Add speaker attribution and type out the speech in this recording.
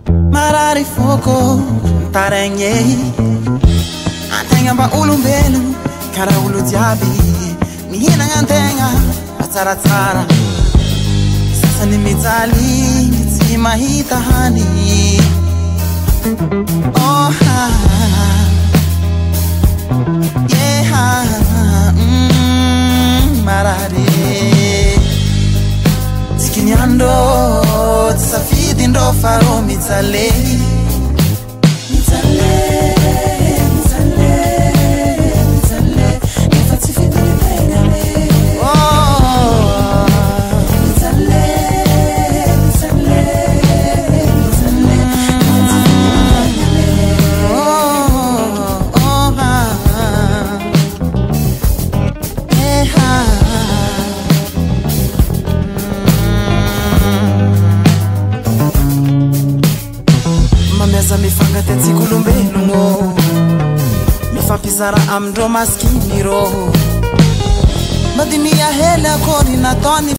Speaker 1: marari foko tarenye antenga ba ulumbelu kara ulujabi mihina ngantenga atsara tsara sasa ni mitali nitsima hitahani oh ha yeah marari Kinyando tsafidi ndo faro mitale ifatifidi nipengale Meza mifanga teti kulumbelu mo Mifapizara amdo maskini roho Madini ya hela koni na toni